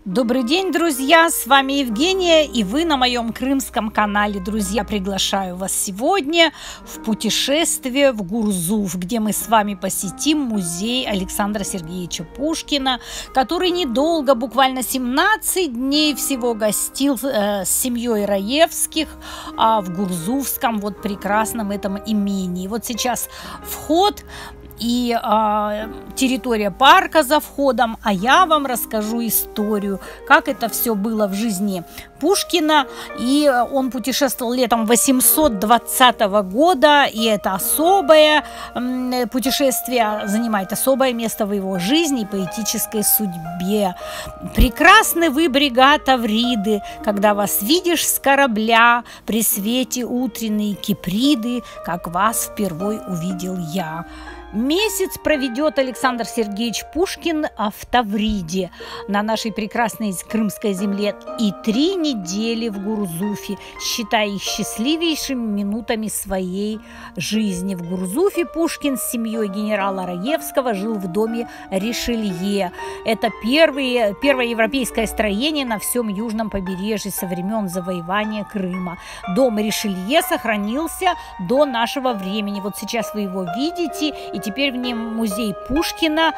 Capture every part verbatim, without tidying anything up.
Добрый день, друзья! С вами Евгения, и вы на моем крымском канале. Друзья, приглашаю вас сегодня в путешествие в Гурзуф, где мы с вами посетим музей Александра Сергеевича Пушкина, который недолго, буквально семнадцать дней всего гостил э, с семьей Раевских э, в Гурзуфском вот прекрасном этом имении. Вот сейчас вход и э, территория парка за входом, а я вам расскажу историю, как это все было в жизни Пушкина. И он путешествовал летом восемьсот двадцатого года, и это особое э, путешествие занимает особое место в его жизни и поэтической судьбе. Прекрасны вы, брега Тавриды, когда вас видишь с корабля при свете утренней Киприды, как вас впервой увидел я. Месяц проведет Александр Сергеевич Пушкин в Тавриде, на нашей прекрасной крымской земле, и три недели в Гурзуфе, считая их счастливейшими минутами своей жизни. В Гурзуфе Пушкин с семьей генерала Раевского жил в доме Ришелье. Это первые, первое европейское строение на всем южном побережье со времен завоевания Крыма. Дом Ришелье сохранился до нашего времени. Вот сейчас вы его видите, и теперь в нем музей Пушкина,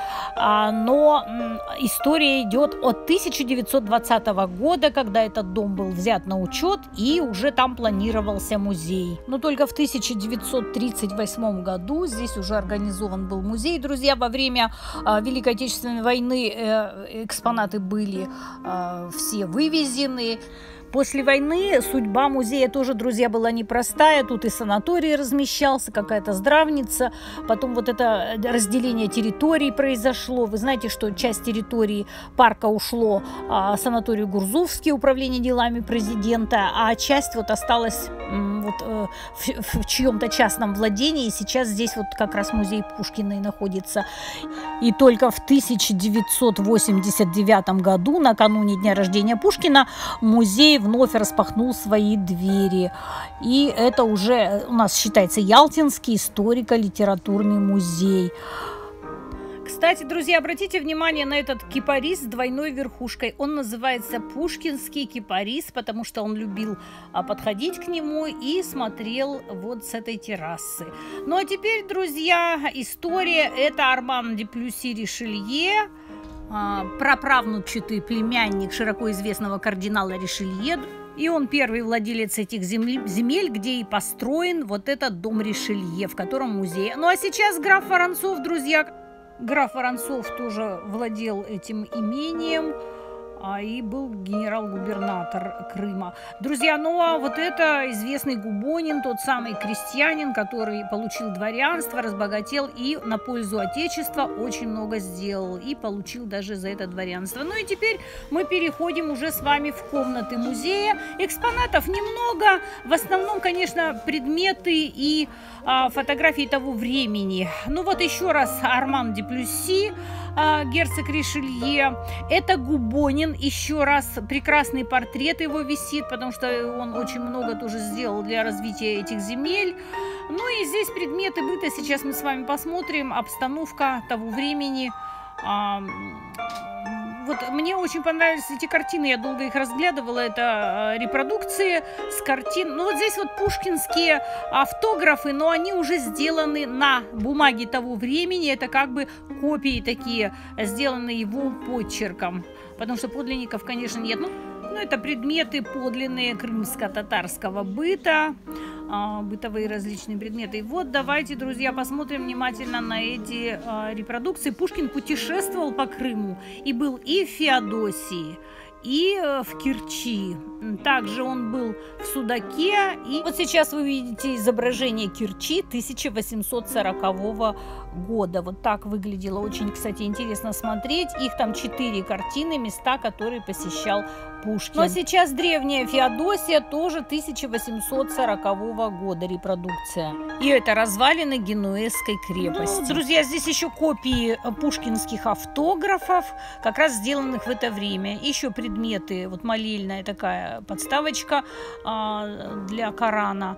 но история идет от тысяча девятьсот двадцатого года, когда этот дом был взят на учет, и уже там планировался музей. Но только в тысяча девятьсот тридцать восьмом году здесь уже организован был музей. Друзья, во время Великой Отечественной войны экспонаты были все вывезены. После войны судьба музея тоже, друзья, была непростая. Тут и санаторий размещался, какая-то здравница. Потом вот это разделение территорий произошло. Вы знаете, что часть территории парка ушло а, санаторию Гурзуфский, управление делами президента, а часть вот осталась м, вот, э, в, в чьем-то частном владении. И сейчас здесь вот как раз музей Пушкина и находится. И только в тысяча девятьсот восемьдесят девятом году, накануне дня рождения Пушкина, музей вновь распахнул свои двери. И это уже у нас считается Ялтинский историко-литературный музей. Кстати, друзья, обратите внимание на этот кипарис с двойной верхушкой. Он называется Пушкинский кипарис, потому что он любил подходить к нему и смотрел вот с этой террасы. Ну а теперь, друзья, история. Это Арман де Плюси Ришелье, праправнучатый племянник широко известного кардинала Ришелье. И он первый владелец этих земель, где и построен вот этот дом Ришелье, в котором музей. Ну а сейчас граф Воронцов, друзья. Граф Воронцов тоже владел этим имением а, и был генерал-губернатор Крыма. Друзья, ну а вот это известный Губонин, тот самый крестьянин, который получил дворянство, разбогател и на пользу Отечества очень много сделал. И получил даже за это дворянство. Ну и теперь мы переходим уже с вами в комнаты музея. Экспонатов немного. В основном, конечно, предметы и а, фотографии того времени. Ну вот еще раз Арман де Плюси, а, герцог Ришелье. Это Губонин. Еще раз прекрасный портрет его висит, потому что он очень много тоже сделал для развития этих земель. Ну и здесь предметы быта. Сейчас мы с вами посмотрим. Обстановка того времени. А, Вот мне очень понравились эти картины, я долго их разглядывала, это репродукции с картин. Ну вот здесь вот пушкинские автографы, но они уже сделаны на бумаге того времени, это как бы копии такие, сделаны его почерком, потому что подлинников, конечно, нет. Ну, ну это предметы подлинные крымско-татарского быта, бытовые различные предметы. И вот давайте, друзья, посмотрим внимательно на эти а, репродукции. Пушкин путешествовал по Крыму и был и в Феодосии, и э, в Керчи. Также он был в Судаке. И вот сейчас вы видите изображение Керчи тысяча восемьсот сорокового года. Вот так выглядело. Очень, кстати, интересно смотреть. Их там четыре картины, места, которые посещал Пушкин. Ну а сейчас древняя Феодосия, тоже тысяча восемьсот сорокового года репродукция. И это развалины Генуэзской крепости. Ну, друзья, здесь еще копии пушкинских автографов, как раз сделанных в это время. Еще предметы, вот молельная такая подставочка а, для Корана.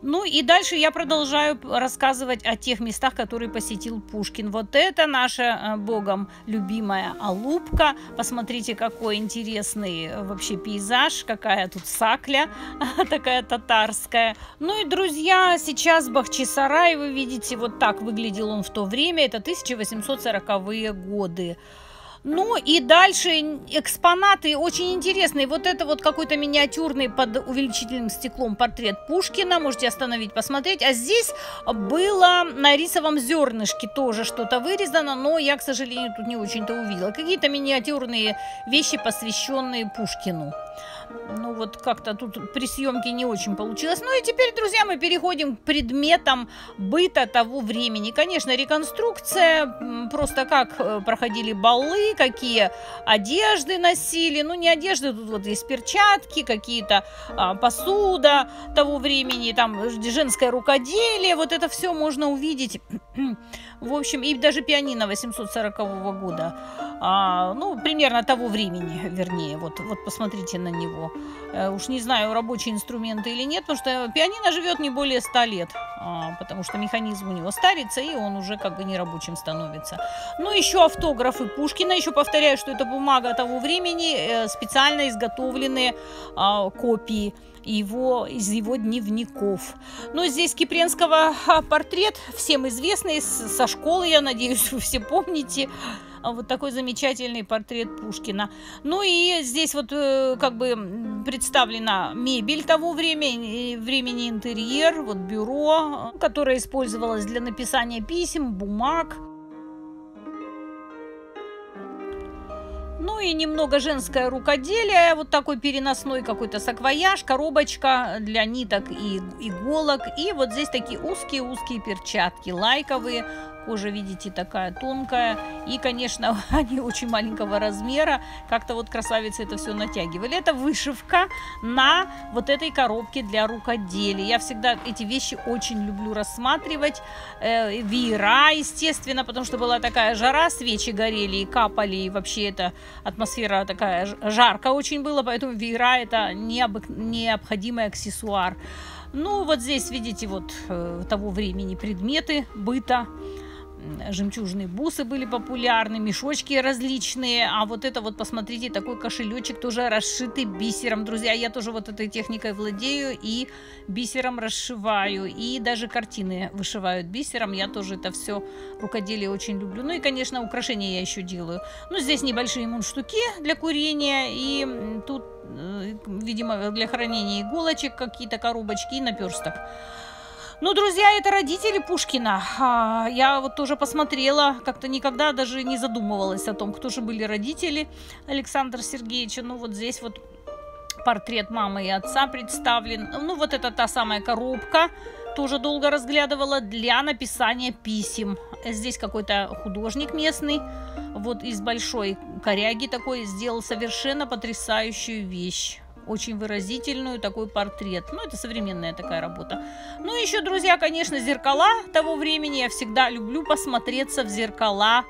Ну и дальше я продолжаю рассказывать о тех местах, которые посетил Пушкин. Вот это наша богом любимая Алупка. Посмотрите, какой интересный вообще пейзаж, какая тут сакля такая татарская. Ну и, друзья, сейчас Бахчисарай, вы видите, вот так выглядел он в то время. Это тысяча восемьсот сороковые годы. Ну и дальше экспонаты очень интересные. Вот это вот какой-то миниатюрный под увеличительным стеклом портрет Пушкина. Можете остановить, посмотреть. А здесь было на рисовом зернышке тоже что-то вырезано, но я, к сожалению, тут не очень-то увидела. Какие-то миниатюрные вещи, посвященные Пушкину. Ну вот как-то тут при съемке не очень получилось. Ну и теперь, друзья, мы переходим к предметам быта того времени. Конечно, реконструкция, просто как проходили балы, какие одежды носили. Ну не одежды, тут вот есть перчатки, какие-то а, посуда того времени, там женское рукоделие. Вот это все можно увидеть. В общем, и даже пианино восемьсот сорокового года. А, ну, примерно того времени, вернее. Вот, вот посмотрите на него. А, уж не знаю, рабочие инструменты или нет, потому что пианино живет не более ста лет. А, потому что механизм у него старится, и он уже как бы не рабочим становится. Ну, еще автографы Пушкина. Еще повторяю, что это бумага того времени, э, специально изготовленные э, копии его, из его дневников. Но здесь Кипренского портрет, всем известный, со школы, я надеюсь, вы все помните. Вот такой замечательный портрет Пушкина. Ну и здесь вот э, как бы представлена мебель того времени, времени интерьер, вот бюро, которое использовалось для написания писем, бумаг. Ну и немного женское рукоделие, вот такой переносной какой-то саквояж, коробочка для ниток и иголок. И вот здесь такие узкие-узкие перчатки лайковые. Кожа, видите, такая тонкая. И, конечно, они очень маленького размера. Как-то вот красавицы это все натягивали. Это вышивка на вот этой коробке для рукоделия. Я всегда эти вещи очень люблю рассматривать. Э, веера, естественно, потому что была такая жара, свечи горели и капали. И вообще эта атмосфера такая жарко очень было. Поэтому веера это необык... необходимый аксессуар. Ну, вот здесь, видите, вот э, того времени предметы быта. Жемчужные бусы были популярны, мешочки различные. А вот это вот, посмотрите, такой кошелечек тоже расшитый бисером. Друзья, я тоже вот этой техникой владею и бисером расшиваю. И даже картины вышивают бисером. Я тоже это все рукоделие очень люблю. Ну и, конечно, украшения я еще делаю. Ну, здесь небольшие мундштуки для курения. И тут, видимо, для хранения иголочек какие-то коробочки и наперсток. Ну, друзья, это родители Пушкина. Я вот тоже посмотрела, как-то никогда даже не задумывалась о том, кто же были родители Александра Сергеевича. Ну, вот здесь вот портрет мамы и отца представлен. Ну, вот это та самая коробка, тоже долго разглядывала, для написания писем. Здесь какой-то художник местный, вот из большой коряги такой, сделал совершенно потрясающую вещь. Очень выразительную, такой портрет. Ну, это современная такая работа. Ну, еще, друзья, конечно, зеркала того времени. Я всегда люблю посмотреться в зеркала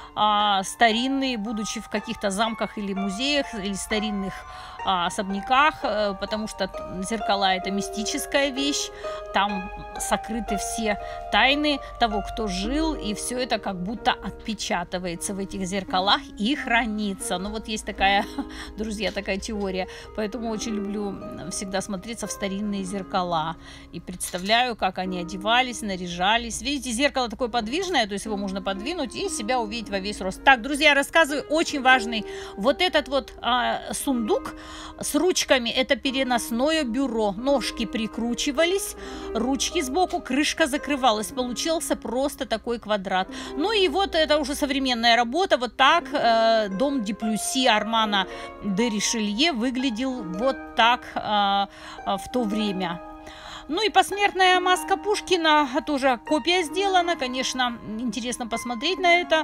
а, старинные, будучи в каких-то замках или музеях, или старинных а, особняках, а, потому что зеркала – это мистическая вещь. Там сокрыты все тайны того, кто жил, и все это как будто отпечатывается в этих зеркалах и хранится. Ну, вот есть такая, друзья, такая теория. Поэтому очень люблю всегда смотреться в старинные зеркала. И представляю, как они одевались, наряжались. Видите, зеркало такое подвижное, то есть его можно подвинуть и себя увидеть во весь рост. Так, друзья, рассказываю, очень важный. Вот этот вот а, сундук с ручками, это переносное бюро. Ножки прикручивались, ручки сбоку, крышка закрывалась. Получился просто такой квадрат. Ну и вот это уже современная работа. Вот так э, дом Дюплесси Армана де Ришелье выглядел вот так э, в то время. Ну и посмертная маска Пушкина, тоже копия сделана. Конечно, интересно посмотреть на это.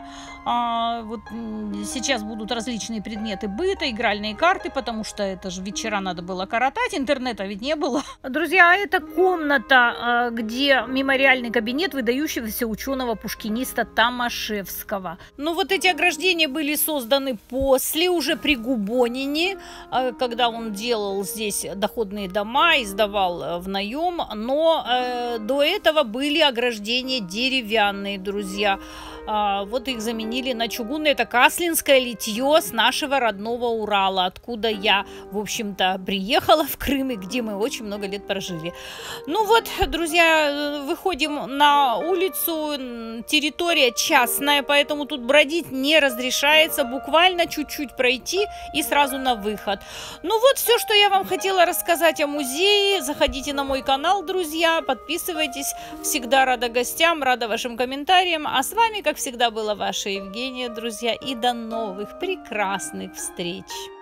А, вот сейчас будут различные предметы быта, игральные карты, потому что это же вечера надо было коротать, интернета ведь не было. Друзья, это комната, где мемориальный кабинет выдающегося ученого-пушкиниста Томашевского. Ну вот эти ограждения были созданы после, уже при Губонине, когда он делал здесь доходные дома и сдавал в наем бетоном, но э, до этого были ограждения деревянные, друзья. А, вот их заменили на чугунные. Это каслинское литье с нашего родного Урала, откуда я, в общем-то, приехала в Крым, и где мы очень много лет прожили. Ну вот, друзья, выходим на улицу, территория частная, поэтому тут бродить не разрешается, буквально чуть-чуть пройти и сразу на выход. Ну вот все, что я вам хотела рассказать о музее. Заходите на мой канал, друзья, подписывайтесь. Всегда рада гостям, рада вашим комментариям. А с вами, как всегда, была ваша Евгения, друзья, и до новых прекрасных встреч!